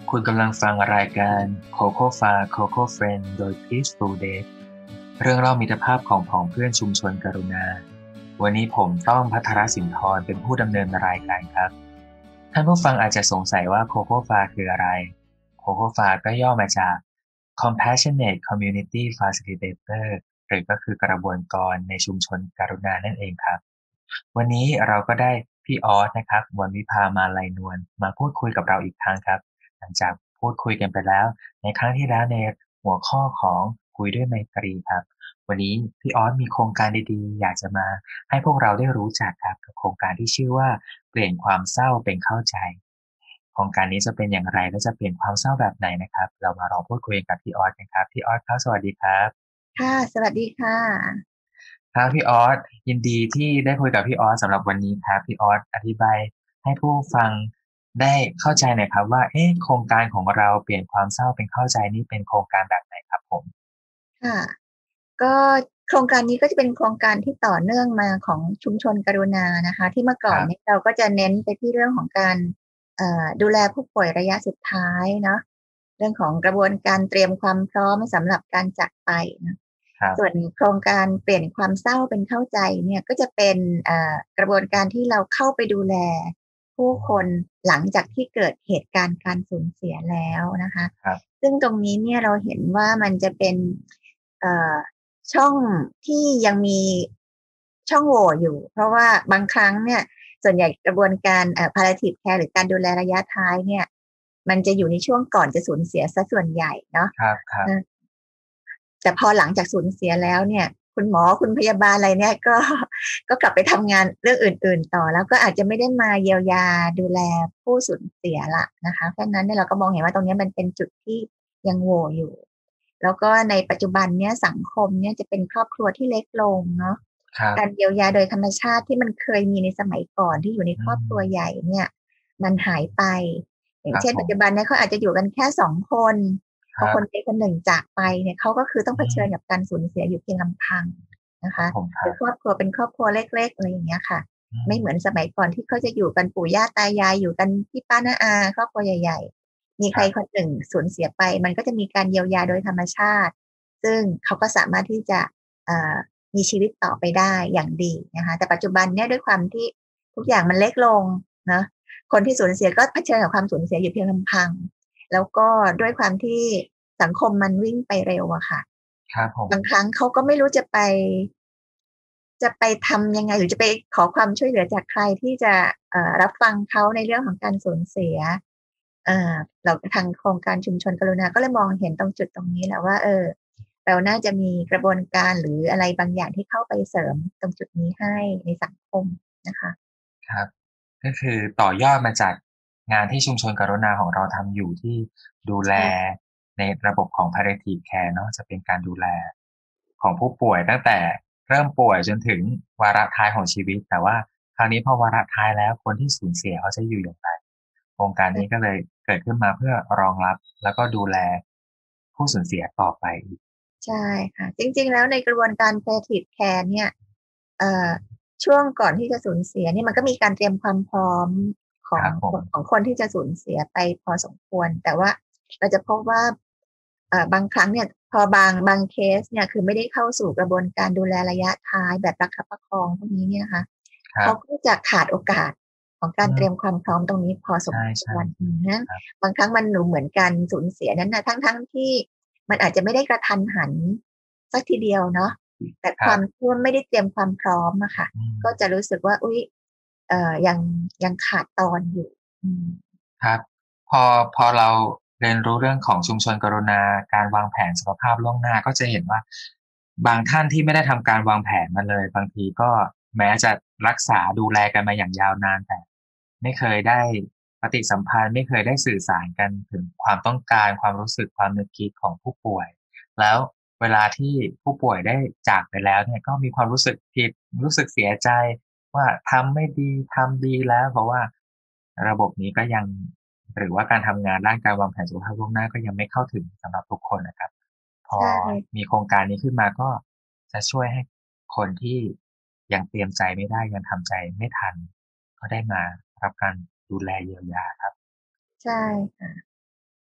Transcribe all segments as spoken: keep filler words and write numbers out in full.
คุณกำลังฟังรายการ Coco Fa Coco Friend โดย Peaceful Day เรื่องเล่ามิตรภาพของผองเพื่อนชุมชนกรุณา วันนี้ผมต้องภัทรสินธรเป็นผู้ดำเนินรายการครับ ท่านผู้ฟังอาจจะสงสัยว่า Coco Fa คืออะไร Coco Fa ก็ย่อมาจาก Compassionate Community Facilitator หรือก็คือกระบวนการในชุมชนกรุณานั่นเองครับ วันนี้เราก็ได้พี่ออสนะครับวรรณวิภามาลัยนวลมาพูดคุยกับเราอีกครั้งครับหลังจากพูดคุยกันไปแล้วในครั้งที่แล้วในหัวข้อของคุยด้วยไมตรีครับวันนี้พี่ออสมีโครงการดีๆอยากจะมาให้พวกเราได้รู้จักครับกับโครงการที่ชื่อว่าเปลี่ยนความเศร้าเป็นเข้าใจโครงการนี้จะเป็นอย่างไรและจะเปลี่ยนความเศร้าแบบไหนนะครับเรามาลองพูดคุยกับพี่ออสกันครับพี่ออสครับสวัสดีครับค่ะสวัสดีค่ะครับพี่ออสยินดีที่ได้คุยกับพี่ออสสำหรับวันนี้ครับพี่ออสอธิบายให้ผู้ฟังได้เข้าใจหน่อยครับว่าเอ๊ะโครงการของเราเปลี่ยนความเศร้าเป็นเข้าใจนี่เป็นโครงการแบบไหนครับผมค่ะก็โครงการนี้ก็จะเป็นโครงการที่ต่อเนื่องมาของชุมชนกรุณานะคะที่เมื่อคก่อนรับเนี่ยเราก็จะเน้นไปที่เรื่องของการเอ่อดูแลผู้ป่วยระยะสุดท้ายเนาะเรื่องของกระบวนการเตรียมความพร้อมสำหรับการจากไปนะครับส่วนโครงการเปลี่ยนความเศร้าเป็นเข้าใจเนี่ยก็จะเป็นเอ่อกระบวนการที่เราเข้าไปดูแลผู้คนหลังจากที่เกิดเหตุการณ์การสูญเสียแล้วนะคะครับซึ่งตรงนี้เนี่ยเราเห็นว่ามันจะเป็นเอ่อช่องที่ยังมีช่องโหว่อยู่เพราะว่าบางครั้งเนี่ยส่วนใหญ่กระบวนการเอ่อ palliative care หรือการดูแลระยะท้ายเนี่ยมันจะอยู่ในช่วงก่อนจะสูญเสียเสียส่วนใหญ่เนาะครับครับเออแต่พอหลังจากสูญเสียแล้วเนี่ยคุณหมอคุณพยาบาลอะไรเนี่ยก็ก็กลับไปทำงานเรื่องอื่นๆต่อแล้วก็อาจจะไม่ได้มาเยียวยาดูแลผู้สูญเสียละนะคะเพราะฉะนั้นเนี่ยเราก็มองเห็นว่าตรงนี้มันเป็นจุดที่ยังโหว่อยู่ แล้วก็ในปัจจุบันเนี้ยสังคมเนี่ยจะเป็นครอบครัวที่เล็กลงเนาะครับการเยียวยาโดยธรรมชาติที่มันเคยมีในสมัยก่อนที่อยู่ในอืครอบครัวใหมญ่เนี่ยมันหายไปอคย่างเช่นรับผมปัจจุบันเนี่ยเขาอาจจะอยู่กันแค่สองคนพอคนใดครับคนหนึ่งจากไปเนี่ยเขาก็คือต้องอืเผชิญกับมการสูญเสียอยู่เพียงลำพังนะครับคะผมครับหรือครอบครัวเป็นครอบครัวเล็กๆอะไรอย่างเงี้ยค่ะอืมไม่เหมือนสมัยก่อนที่เขาจะอยู่กันปู่ย่าตายายอยู่กันพี่ป้าน้าอาครอบครัวใหญ่ๆมีใครครับคนหนึ่งสูญเสียไปมันก็จะมีการเยียวยาโดยธรรมชาติ ซึ่งเขาก็สามารถที่จะเอ่อมีชีวิตต่อไปได้อย่างดีนะคะแต่ปัจจุบันเนี่ยด้วยความที่ทุกอย่างมันเล็กลงเนาะคนที่สูญเสียก็เผชิญกับความสูญเสียอยู่เพียงลำพังแล้วก็ด้วยความที่สังคมมันวิ่งไปเร็วอะค่ะครับผมบางครั้งเขาก็ไม่รู้จะไปจะไปทำยังไงหรือจะไปขอความช่วยเหลือจากใครที่จะเอ่อรับฟังเขาในเรื่องของการสูญเสียเอ่อเราทางโครงการชุมชนกรุณาก็เลยมองเห็นตรงจุดตรงนี้แหละว่าเออ เราน่าจะมีกระบวนการหรืออะไรบางอย่างที่เข้าไปเสริมตรงจุดนี้ให้ในสังคมนะคะครับก็คือต่อยอดมาจากงานที่ชุมชนกรุณาของเราทำอยู่ที่ดูแลใช่ในระบบของ palliative care เนาะจะเป็นการดูแลของผู้ป่วยตั้งแต่เริ่มป่วยจนถึงวาระท้ายของชีวิตแต่ว่าคราวนี้พอวาระท้ายแล้วคนที่สูญเสียเขาจะอยู่อย่างไรโครงการนี้ก็เลยเกิดขึ้นมาเพื่อรองรับแล้วก็ดูแลผู้สูญเสียต่อไปอีกใช่ค่ะจริงๆแล้วในกระบวนการ palliative care เนี่ยเอ่อช่วงก่อนที่จะสูญเสียเนี่ยมันก็มีการเตรียมความพร้อมของครับผมของคนที่จะสูญเสียไปพอสมควรแต่ว่าเราจะพบว่าเอ่อบางครั้งเนี่ยพอบางบางเคสเนี่ยคือไม่ได้เข้าสู่กระบวนการดูแลระยะท้ายแบบประคับประคองพวกนี้เนี่ยนะคะ เขาครับก็จะขาดโอกาสของการเตรียมอืมความพร้อมตรงนี้พอสมใช่ใช่ควรอือฮึครับบางครั้งมันดูเหมือนการสูญเสียนั้นน่ะทั้งๆที่มันอาจจะไม่ได้กระทันหันสักทีเดียวเนาะแต่ความครับที่ว่าไม่ได้เตรียมความพร้อมอะค่ะอืมก็จะรู้สึกว่าอุ๊ยเอ่อยังยังขาดตอนอยู่อืมครับพอพอเราเรียนรู้เรื่องของชุมชนกรุณาการวางแผนสุขภาพล่วงหน้าก็จะเห็นว่าบางท่านที่ไม่ได้ทำการวางแผนมาเลยบางทีก็แม้จะรักษาดูแลกันมาอย่างยาวนานแต่ไม่เคยได้ปฏิสัมพันธ์ไม่เคยได้สื่อสารกันถึงความต้องการความรู้สึกความนึกคิดของผู้ป่วยแล้วเวลาที่ผู้ป่วยได้จากไปแล้วเนี่ยก็มีความรู้สึกผิดรู้สึกเสียใจ ว่าทำไม่ดีทำดีแล้วเพราะว่าระบบนี้ก็ยังหรือว่าการทำงานด้านการวางแผนสุขภาพล่วงหน้าก็ยังไม่เข้าถึงสำหรับทุกคนนะครับพอใช่มีโครงการนี้ขึ้นมาก็จะช่วยให้คนที่ยังเตรียมใจไม่ได้ยังทำใจไม่ทันก็ได้มารับการดูแลเยียวยาครับใช่ค่ะ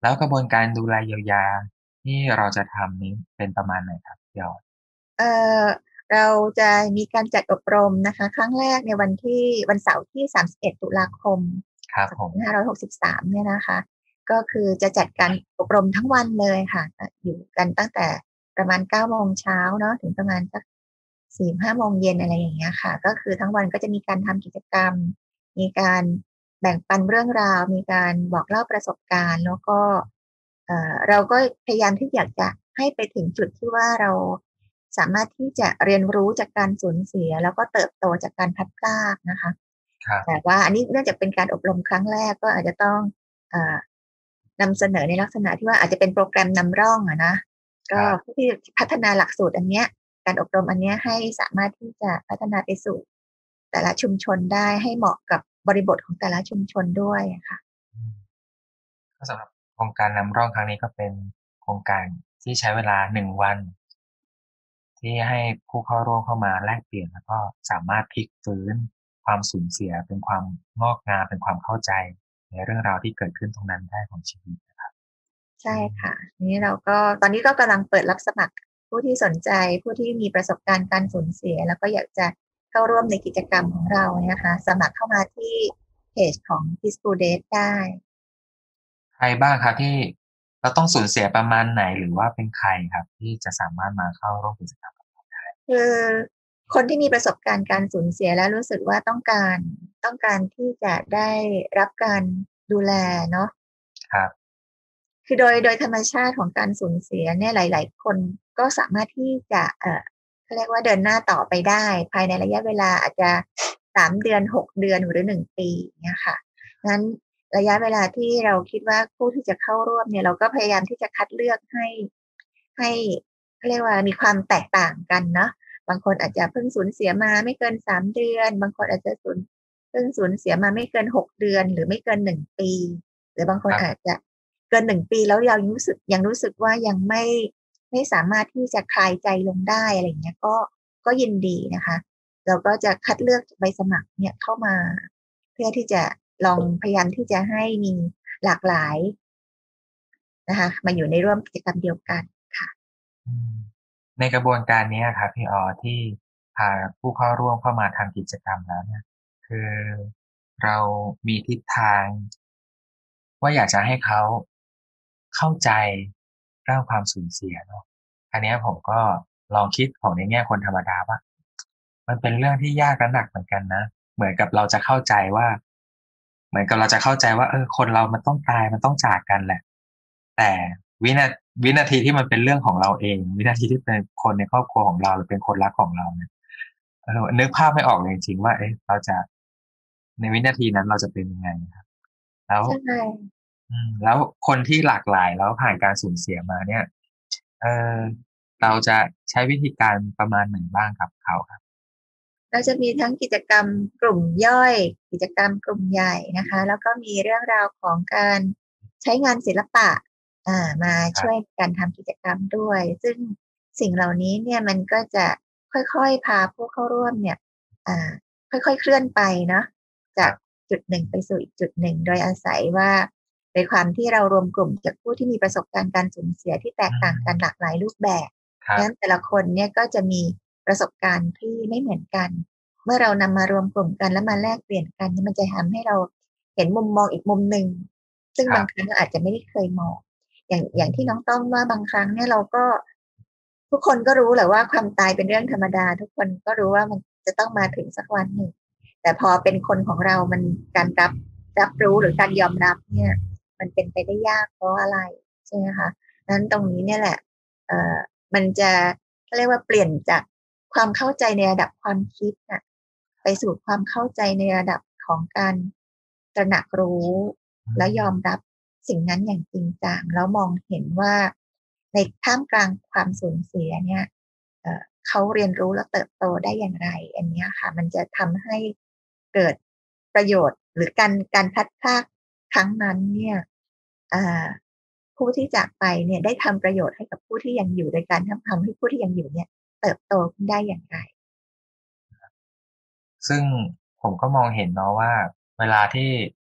แล้วกระบวนการดูแลเยียวยาที่เราจะทำนี้เป็นประมาณไหนครับพี่ออสเอ่อเราจะมีการจัดอบรมนะคะ ครั้งแรกในวันที่วันเสาร์ที่สามสิบเอ็ดตุลาคมครับผมสองพันห้าร้อยหกสิบสามเนี่ยนะคะก็คือจะจัดการอบรมทั้งวันเลยค่ะอยู่กันตั้งแต่ประมาณเก้าโมงเช้าเนาะถึงประมาณสักสี่ห้าโมงเย็นอะไรอย่างเงี้ยค่ะก็คือทั้งวันก็จะมีการทำกิจกรรมมีการแบ่งปันเรื่องราวมีการบอกเล่าประสบการณ์แล้วก็เอ่อเราก็พยายามที่อยากจะให้ไปถึงจุดที่ว่าเราสามารถที่จะเรียนรู้จากการสูญเสียแล้วก็เติบโตจากการพลัดพรากนะคะครับแต่ว่าอันนี้เนื่องจากเป็นการอบรมครั้งแรกก็อาจจะต้องเอ่อนำเสนอในลักษณะที่ว่าอาจจะเป็นโปรแกรมนำร่องอะนะคก็รับเพื่อที่จะพัฒนาหลักสูตรอันเนี้ยการอบรมอันเนี้ยให้สามารถที่จะพัฒนาไปสู่แต่ละชุมชนได้ให้เหมาะกับบริบทของแต่ละชุมชนด้วยอะค่ะอืมก็สำหรับโครงการนำร่องครั้งนี้ก็เป็นโครงการที่ใช้เวลาหนึ่งวันที่ให้ผู้เข้าร่วมเข้ามาแลกเปลี่ยนแล้วก็สามารถพลิกฟื้นความสูญเสียเป็นความงอกงามเป็นความเข้าใจในเรื่องราวที่เกิดขึ้นตรงนั้นได้ของชีวิตนะครับใช่อืมค่ะทีนี้เราก็ตอนนี้ก็กำลังเปิดรับสมัครผู้ที่สนใจผู้ที่มีประสบการณ์การสูญเสียแล้วก็อยากจะเข้าร่วมในกิจกรรมของเราเนี่ยนะคะสมัครเข้ามาที่เพจของ Peace to Date ได้ใครบ้างครับที่เราต้องสูญเสียประมาณไหนหรือว่าเป็นใครครับที่จะสามารถมาเข้าร่วมกิจกรรมคือคนที่มีประสบการณ์การสูญเสียแล้วรู้สึกว่าต้องการต้องการที่จะได้รับการดูแลเนาะครับคือโดยโดยธรรมชาติของการสูญเสียเนี่ยหลายๆคนก็สามารถที่จะเอ่อเขาเรียกว่าเดินหน้าต่อไปได้ภายในระยะเวลาอาจจะสามเดือนหกเดือนหรือหนึ่งปีเงี้ยค่ะงั้นระยะเวลาที่เราคิดว่าผู้ที่จะเข้าร่วมเนี่ยเราก็พยายามที่จะคัดเลือกให้ให้เขาเรียกว่ามีความแตกต่างกันเนาะบางคนอาจจะเพิ่งสูญเสียมาไม่เกินสามเดือนบางคนอาจจะสูญเพิ่งสูญเสียมาไม่เกินหกเดือนหรือไม่เกินหนึ่งปีหรือบางคนครับอาจจะ เกินหนึ่งปีแล้วยังรู้สึกยังรู้สึกว่ายังไม่ไม่สามารถที่จะคลายใจลงได้อะไรอย่างเงี้ยก็ก็ยินดีนะคะเราก็จะคัดเลือกใบสมัครเนี่ยเข้ามาเพื่อที่จะลองพยายามที่จะให้มีหลากหลายนะคะมาอยู่ในร่วมกิจกรรมเดียวกันค่ะอืมในกระบวนการนี้ครับพี่ออที่พาผู้เข้าร่วมเข้ามาทำกิจกรรมแล้วเนี่ยคือเรามีทิศทางว่าอยากจะให้เขาเข้าใจเรื่องความสูญเสียเนาะอันเนี้ยผมก็ลองคิดของในแง่คนธรรมดาว่ามันเป็นเรื่องที่ยากและหนักเหมือนกันนะเหมือนกับเราจะเข้าใจว่าเหมือนกับเราจะเข้าใจว่าเออคนเรามันต้องตายมันต้องจากกันแหละแต่วินาวินาทีที่มันเป็นเรื่องของเราเองวินาทีที่เป็นคนในครอบครัวของเราหรือเป็นคนรักของเราเนี่ยเออนึกภาพไม่ออกเลยจริงๆว่าเอ๊ะเราจะในวินาทีนั้นเราจะเป็นยังไงครับแล้วใช่อืมแล้วคนที่หลากหลายแล้วผ่านการสูญเสียมาเนี่ยเออเราจะใช้วิธีการประมาณไหนบ้างกับเขาครับเราจะมีทั้งกิจกรรมกลุ่มย่อยกิจกรรมกลุ่มใหญ่นะคะแล้วก็มีเรื่องราวของการใช้งานศิลปะอ่ามาช่วยครับกันทำกิจกรรมด้วยซึ่งสิ่งเหล่านี้เนี่ยมันก็จะค่อยๆพาผู้เข้าร่วมเนี่ยอ่าค่อยๆเคลื่อนไปเนาะจากครับจุดหนึ่งไปสู่อีกจุดหนึ่งโดยอาศัยว่าในความที่เรารวมกลุ่มจากผู้ที่มีประสบการณ์การสูญเสียที่แตกอืต่างกันหมลากหลายรูปแบบครับงั้นแต่ละคนเนี่ยก็จะมีประสบการณ์ที่ไม่เหมือนกัน เมื่อเรานำมารวมกลุ่มกันแล้วมาแลกเปลี่ยนกันเนี่ยมันจะทำให้เราเห็นมุมมองอีกมุมหนึ่งซึ่งบางครั้งครับเราอาจจะไม่ได้เคยมองอย่างอือย่างที่น้องมต้อมว่าบางครั้งเนี่ยเราก็ทุกคนก็รู้แหละว่าความตายเป็นเรื่องธรรมดาทุกคนก็รู้ว่ามันจะต้องมาถึงสักวันหนึ่งแต่พอเป็นคนของเรามันการรับรับรู้หรือการยอมรับเนี่ยมันเป็นไปได้ยากเพราะอะไรใช่ไหมคะนั้นตรงนี้เนี่ยแหละเอ่อมันจะเขาเรียกว่าเปลี่ยนจากความเข้าใจในระดับความคิดน่ะ ไปสู่ความเข้าใจในระดับของการตระหนักรู้อืและยอมมรับสิ่งนั้นอย่างจริงจังแล้วมองเห็นว่าในท่ามกลางความสูญเสียเนี่ยเอ่อเขาเรียนรู้และเติบโตได้อย่างไรอันเนี้ยค่ะมันจะทำให้เกิดประโยชน์หรือการการพลัดพรากครั้งนั้นเนี่ยอ่าผู้ที่จากไปเนี่ยได้ทำประโยชน์ให้กับผู้ที่ยังอยู่โดยการทำทำให้ผู้ที่ยังอยู่เนี่ยเติบโตขึ้นได้อย่างไรซึ่งผมก็มองเห็นเนาะว่าเวลาที่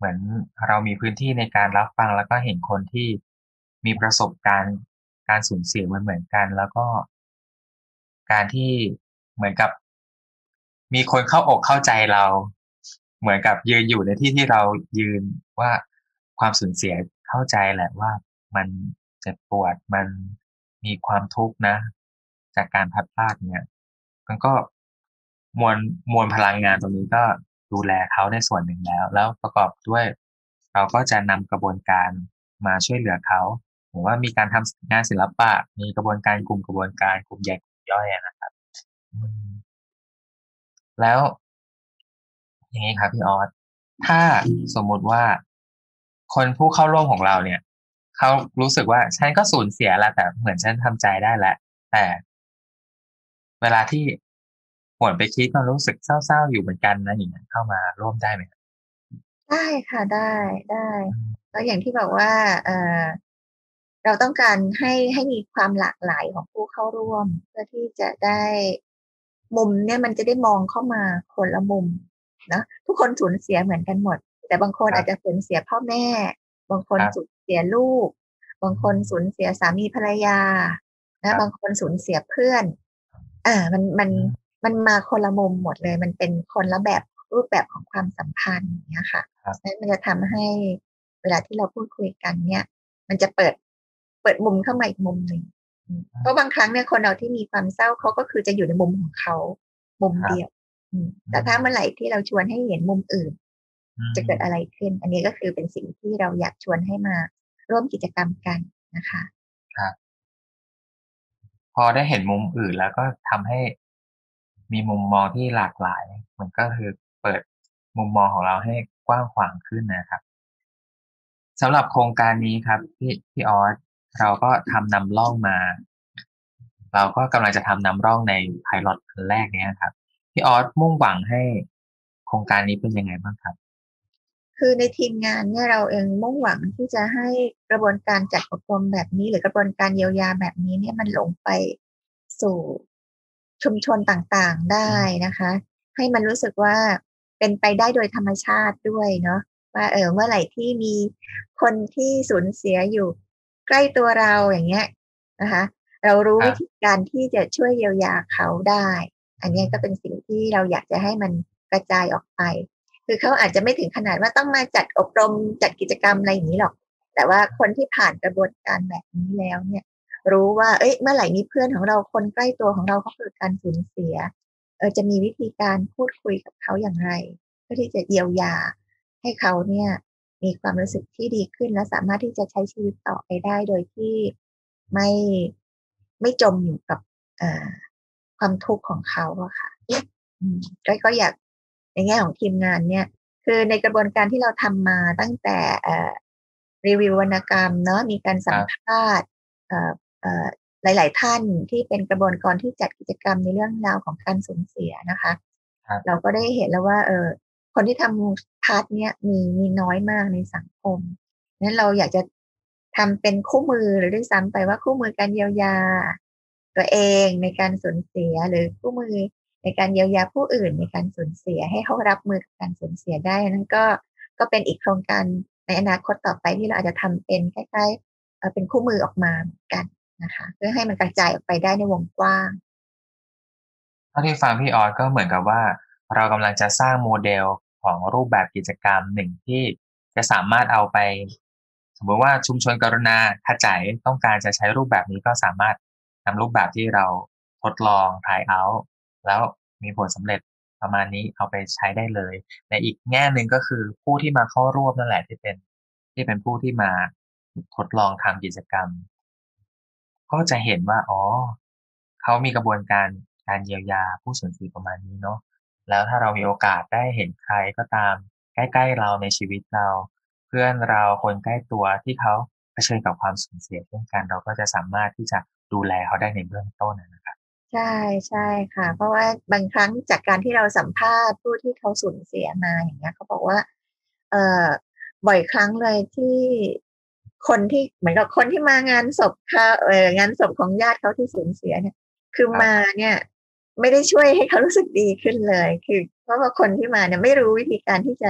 เหมือนเรามีพื้นที่ในการรับฟังแล้วก็เห็นคนที่มีประสบการณ์การสูญเสียเหมือนๆกัน แล้วก็การที่เหมือนกับมีคนเข้าอกเข้าใจเรา เหมือนกับยืนอยู่ในที่ที่เรายืนว่าความสูญเสียเข้าใจแหละว่ามันเจ็บปวดมันมีความทุกข์นะ จากการพลัดพรากเนี่ยมันก็มวลมวลพลังงานตรงนี้ก็ดูแลเขาในส่วนหนึ่งแล้ว แล้วประกอบด้วยเราก็จะนำกระบวนการมาช่วยเหลือเขาผมว่ามีการทำงานศิลปะมีกระบวนการกลุ่มกระบวนการกลุ่มใหญ่กลุ่มย่อยอะนะครับอืมแล้วอย่างนี้ครับพี่ออสถ้าสมมุติว่าคนผู้เข้าร่วมของเราเนี่ยเขารู้สึกว่าฉันก็สูญเสียแหละแต่เหมือนฉันทำใจได้แหละแต่เวลาที่หวนไปคิดก็รู้สึกเศร้าๆอยู่เหมือนกันนะอย่างนั้นเข้ามาร่วมได้ไหมครับได้ค่ะได้ได้อืมแล้วอย่างที่บอกว่าเอ่อเราต้องการให้ให้มีความหลากหลายของผู้เข้าร่วมเพื่อที่จะได้มุมเนี่ยมันจะได้มองเข้ามาคนละมุมเนาะทุกคนสูญเสียเหมือนกันหมดแต่บางคนครับอาจจะสูญเสียพ่อแม่บางคนสูญครับเสียลูกบางอืคนมสูญเสียสามีภรรยาคนะรับบางคนสูญเสียเพื่อนอามันมันอืมมันมาคนละมุมหมดเลยมันเป็นคนละแบบรูปแบบของความสัมพันธ์อย่างเงี้ยค่ะครับนั้นมันจะทำให้เวลาที่เราพูดคุยกันเนี่ยมันจะเปิดเปิดมุมเข้ามาอีกมุมหนึ่งอืมเพราะบางครั้งเนี่ยคนเราที่มีความเศร้าเขาก็คือจะอยู่ในมุมของเขามุมครับเดียวอืมอืแต่ถ้าเมื่อไหมร่ที่เราชวนให้เห็นมุมอื่นอืจะเกิดอะไรมขึ้นอันนี้ก็คือเป็นสิ่งที่เราอยากชวนให้มาร่วมกิจกรรมกันนะคะครับพอได้เห็นมุมอื่นแล้วก็ทำให้มีมุมมองที่หลากหลายมันก็คือเปิดมุมมองของเราให้กว้างขวางขึ้นนะครับ สำหรับโครงการนี้ครับพี่พี่ออสเราก็ทำนำร่องมาเราก็กำลังจะทำนำร่องใน Pilot อันแรกเนี้ยครับพี่ออสมุ่งหวังให้โครงการนี้เป็นยังไงบ้างครับคือในทีมงานเนี่ยเราเองมุ่งหวังที่จะให้กระบวนการจัดอบรมแบบนี้หรือกระบวนการเยียวยาแบบนี้เนี่ยมันลงไปสู่ชุมชนต่างๆได้อืมนะคะให้มันรู้สึกว่าเป็นไปได้โดยธรรมชาติด้วยเนาะว่าเออเมื่อไหร่ที่มีคนที่สูญเสียอยู่ใกล้ตัวเราอย่างเงี้ยนะคะเรารู้วิธีครับการที่จะช่วยเยียวยาเขาได้อันอืเนี้ยก็มเป็นสิ่งที่เราอยากจะให้มันกระจายออกไป คือเขาอาจจะไม่ถึงขนาดว่าต้องมาจัดอบรมจัดกิจกรรมอะไรอย่างนี้หรอกแต่ว่าคนที่ผ่านกระบวนการแบบนี้แล้วเนี่ยรู้ว่าเอ้ยเมื่อไหร่มีเพื่อนของเราคนใกล้ตัวของเราเขาเกิดการสูญเสียเออจะมีวิธีการพูดคุยกับเขาอย่างไรเพื่อที่จะเยียวยาให้เขาเนี่ยมีความรู้สึกที่ดีขึ้นและสามารถที่จะใช้ชีวิตต่อไปได้โดยที่ไม่ไม่จมอยู่กับเอ่อความทุกข์ของเขาอะค่ะอืมก็ก็อยาก ในแง่ของทีมงานเนี่ยคือในกระบวนการที่เราทำมาตั้งแต่เอ่อรีวิววรรณกรรมเนาะมีการคสัมภรับาษณ์เอ่อเอ่อหลายๆท่านที่เป็นกระบวนการที่จัดกิจกรรมในเรื่องราวของการสูญเสียนะคะครับเราก็ได้เห็นแล้วว่าเอ่อคนที่ทำพาร์ตเนี้ยมีมีน้อยมากในสังคมงั้นเราอยากจะทำเป็นคู่มือเลยด้วยซ้ำไปว่าคู่มือการเยียวยาตัวเองในการสูญเสียหรือคู่มือ ในการเยียวยาผู้อื่นในการสูญเสียให้เขารับมือกับการสูญเสียได้นั่นก็ก็เป็นอีกโครงการในอนาคตต่อไปที่เราอาจจะทำเป็นคล้ายๆเอ่อเป็นคู่มือออกมาเหมือนกันนะคะเพื่อให้มันกระจายออกไปได้ในวงกว้างเท่าที่ฟังพี่ออสก็เหมือนกับว่าเรากำลังจะสร้างโมเดลของรูปแบบกิจกรรมหนึ่งที่จะสามารถเอาไปสมมติว่าชุมชนกรุณาถ้าใจต้องการจะใช้รูปแบบนี้ก็สามารถนำรูปแบบที่เราทดลอง try out แล้วมีผลสำเร็จประมาณนี้เอาไปใช้ได้เลยในอีกแง่หนึ่งก็คือผู้ที่มาเข้าร่วมนั่นแหละที่เป็นที่เป็นผู้ที่มาทดลองทำกิจกรรมก็จะเห็นว่าอ๋อเขามีกระบวนการการเยียวยาผู้สูญเสียประมาณนี้เนาะแล้วถ้าเรามีโอกาสได้เห็นใครก็ตามใกล้ๆเราในชีวิตเราเพื่อนเราคนใกล้ตัวที่เขาเผชิญกับความสูญเสียเช่นกันเราก็จะสามารถที่จะดูแลเขาได้ในเบื้องต้นอะนะครับใช่ใช่ค่ะเพราะว่าบางครั้งจากการที่เราสัมภาษณ์ผู้ที่เขาสูญเสียมาอย่างเงี้ยเขาบอกว่าเอ่อบ่อยครั้งเลยที่คนที่เหมือนกับคนที่มางานศพเขาเอ่องานศพของญาติเขาที่สูญเสียเนี่ยคือมาครับเนี่ยไม่ได้ช่วยให้เขารู้สึกดีขึ้นเลยคือเพราะว่าคนที่มาเนี่ยไม่รู้วิธีการที่จะ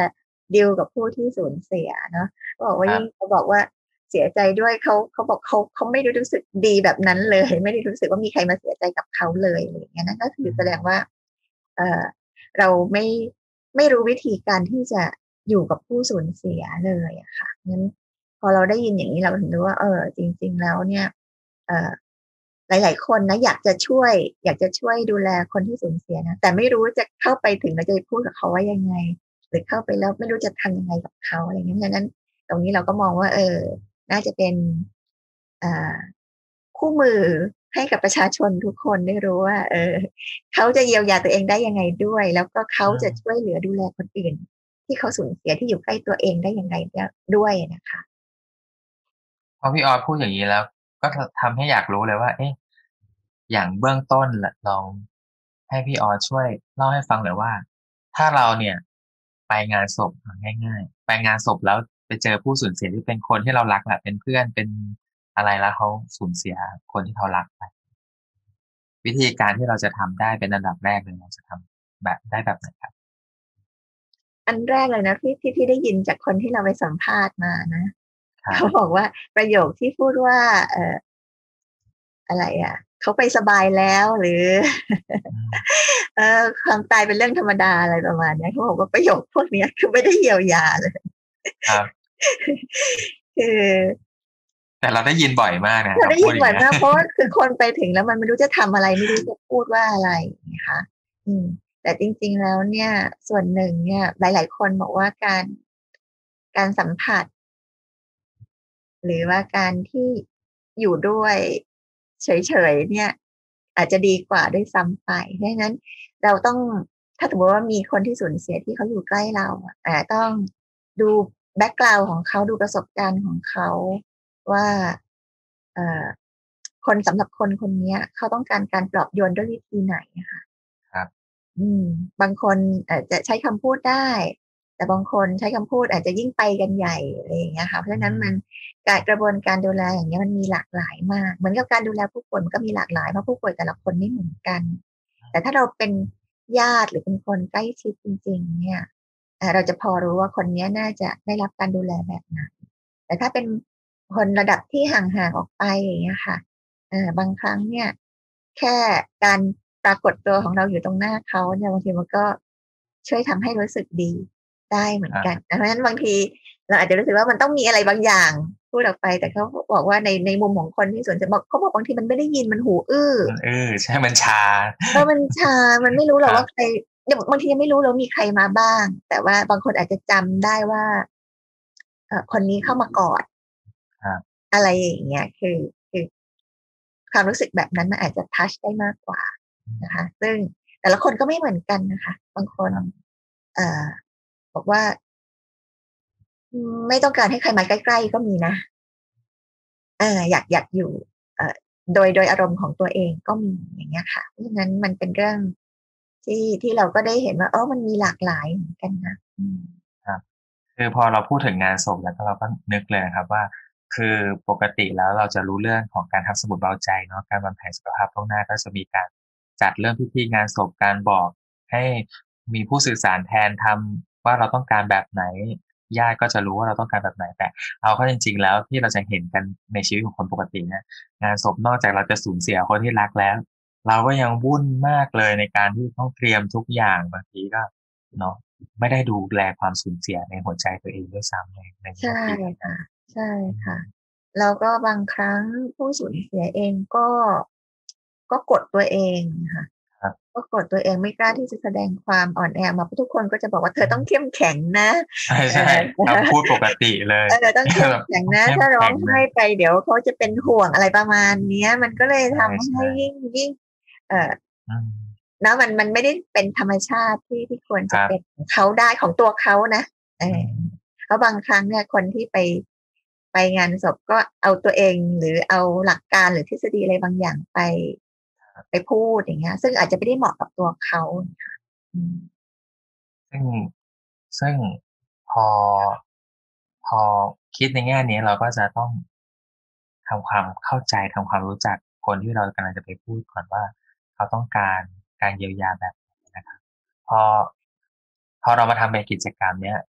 ดีลกับผู้ที่สูญเสียเนาะเขาบอกว่าครับยิ่งเขาบอกว่าเสียใจด้วยเขาเขาบอกเขาเขาไม่ได้รู้สึกดีแบบนั้นเลย ไม่ได้รู้สึกว่ามีใครมาเสียใจกับเขาเลยอะไรอย่างเงี้ยนั่นก็คืออืแสดงว่ามเอ่อเราไม่ไม่รู้วิธีการที่จะอยู่กับผู้สูญเสียเลยอะค่ะงั้นพอเราได้ยินอย่างนี้เราถึงรู้ว่าเออจริงๆแล้วเนี่ยเอ่อ หลายๆคนนะอยากจะช่วยอยากจะช่วยดูแลคนที่สูญเสียนะแต่ไม่รู้จะเข้าไปถึงแล้วจะไปพูดกับเขาว่ายังไงหรือเข้าไปแล้วไม่รู้จะทำยังไงกับเขาอะไรเงี้ยดังนั้นตรงนี้เราก็มองว่าเออน่าจะเป็นอ่าคู่มือให้กับประชาชนทุกคนได้รู้ว่าเออเขาจะเยียวยาตัวเองได้ยังไงด้วยแล้วก็เขาอืมจะช่วยเหลือดูแลคนอื่นที่เขาสูญเสียที่อยู่ใกล้ตัวเองได้ยังไงดด้วยนะคะพอพี่ออสพูดอย่างงี้แล้วก็ททำให้อยากรู้เลยว่าเอ๊ะอย่างเบื้องต้นลลองให้พี่ออสช่วยเล่าให้ฟังหน่อยว่าถ้าเราเนี่ยไปงานศพเอาง่ายๆไปงานศพแล้วไปเจอผู้สูญเสียที่เป็นคนที่เรารักแหละเป็นเพื่อนเป็นอะไรแล้วเขาสูญเสียคนที่เขารักไปวิธีการที่เราจะทำได้เป็นอันดับแรกเลยเราจะทำแบบได้แบบไหนครับอันแรกเลยนะที่ที่ที่ได้ยินจากคนที่เราไปสัมภาษณ์มานะ เขาครับบอกว่าประโยคที่พูดว่าเอ่ออะไรอะเขาไปสบายแล้วหรืออืมเออความตายเป็นเรื่องธรรมดาอะไรประมาณเนี้ยเขาบอกว่าประโยคพวกเนี้ยคือไม่ได้เยียวยาเลยครับคือแต่เราได้ยินบ่อยมากนะเราได้คำพูดอย่างเงี้ยยินบ่อยมากเพราะว่าคือคนไปถึงแล้วมันไม่รู้จะทำอะไรไม่รู้จะพูดว่าอะไรนะคะอืมแต่จริงๆแล้วเนี่ยส่วนหนึ่งเนี่ยหลายๆคนบอกว่าการการสัมผัส หรือว่าการที่อยู่ด้วยเฉยๆเนี่ยอาจจะดีกว่าด้วยซ้ำไปดังนั้นเราต้องถ้าสมมุติว่ามีคนที่สูญเสียที่เขาอยู่ใกล้เราอะอาต้องดูแบ็กกราวนด์ของเขาดูประสบการณ์ของเขาว่าเอ่อคนสำหรับคนคนเนี้ยเขาต้องการการปลอบโยนด้วยวิธีไหนอะค่ะครับอืมบางคนอาจจะใช้คำพูดได้แต่บางคนใช้คำพูดอาจจะยิ่งไปกันใหญ่อะไรอย่างเงี้ยค่ะเพราะอืฉะนั้นมันมการกระบวนการดูแลอย่างเงี้ยมันมีหลากหลายมากเหมือนกับการดูแลผู้ป่วยมันก็มีหลากหลายเพราะผู้ป่วยแต่ละคนไม่เหมือนกันแต่ถ้าเราเป็นญาติหรือเป็นคนใกล้ชิดจริงๆเนี่ยอ่าเราจะพอรู้ว่าคนเนี้ยน่าจะได้รับการดูแลแบบไหนแต่ถ้าเป็นคนระดับที่ห่างๆออกไปอย่างเงี้ยค่ะ เออบางครั้งเนี่ยแค่การปรากฏตัวของเราอยู่ตรงหน้าเขาเนี่ยบางทีมันก็ช่วยทำให้รู้สึกดีได้เหมือนกันครับนะเพราะฉะนั้นบางทีเราอาจจะรู้สึกว่ามันต้องมีอะไรบางอย่างพูดออกไปแต่เขาบอกว่าในในมุมของคนที่สนใจบอกเขาบอกบางทีมันไม่ได้ยินมันหูอื้อมันเออใช่มันชาเออมันชามันไม่รู้คหรอกรับว่าใครยังบางทียังไม่รู้เลยว่ามีใครมาบ้างแต่ว่าบางคนอาจจะจำได้ว่าเอ่อคนนี้เข้ามากอดครับอะไรอย่างเงี้ยคือคือความรู้สึกแบบนั้นมันอาจจะทัชได้มากกว่าอืมนะคะซึ่งแต่ละคนก็ไม่เหมือนกันนะคะบางคนครับเอ่อบอกว่าอืมไม่ต้องการให้ใครมาใกล้ๆก็มีนะเอออยากอยากอยู่เอ่อโดยโดยอารมณ์ของตัวเองก็มีอย่างเงี้ยค่ะเพราะฉะนั้นมันเป็นเรื่องที่ที่เราก็ได้เห็นว่าอ้อมันมีหลากหลายเหมือนกันนะอืมครับ คือพอเราพูดถึงงานศพแล้วก็เราก็นึกเลยนะครับว่าคือปกติแล้วเราจะรู้เรื่องของการทำสมุดเบาใจเนาะการวางแผนสุขภาพล่วงหน้าก็จะมีการจัดเรื่องพิธีงานศพการบอกให้มีผู้สื่อสารแทนทำว่าเราต้องการแบบไหนญาติก็จะรู้ว่าเราต้องการแบบไหนแต่เอาเข้าจริงๆแล้วที่เราจะเห็นกันในชีวิตของคนปกติเนี่ยงานศพนอกจากเราจะสูญเสียคนที่รักแล้วเราก็ยังวุ่นมากเลยในการที่ต้องเตรียมทุกอย่างบางทีก็เนาะ ไม่ได้ดูแลความสูญเสียในหัวใจตัวเองด้วยซ้ำในในวิใช่นาทีนั้นค่ะใช่อืค่ะมแล้วก็บางครั้งผู้สูญเสียเองก็ก็กดตัวเองค่ะครับก็กดตัวเองไม่กล้าที่จะแสดงความอ่อนแอออกมาเพราะทุกคนก็จะบอกว่าเธอต้องอืมเข้มแข็งนะใเออช่ๆคำพูดปกติเลยเออต้อง เข้มแบบแข็งต้องเข้มนะถ้าร้องไห้แข็งนะไปเดี๋ยวเขาจะเป็นห่วงอะไรประมาณเนี้ยมันก็เลยใทำให้ช่ยิ่งยิ่งเอ่อๆอืมเนาะมันมันไม่ได้เป็นธรรมชาติที่ที่ควรครับจะเป็นของเขาได้ของตัวเขานะเออือมเพราะบางครั้งเนี่ยคนที่ไปไปงานศพก็เอาตัวเองหรือเอาหลักการหรือทฤษฎีอะไรบางอย่างไปไปพูดอย่างเงี้ยซึ่งอาจจะไม่ได้เหมาะกับตัวเขาค่ะอืมซึ่งซึ่งพอพอคิดในแง่นี้เราก็จะต้องทำความเข้าใจทำความรู้จักคนที่เรากำลังจะไปพูดก่อนว่าเขาต้องการการเยียวยาแบบไหนนะครับพอพอเรามาทำเป็นกิจกรรมเนี้ย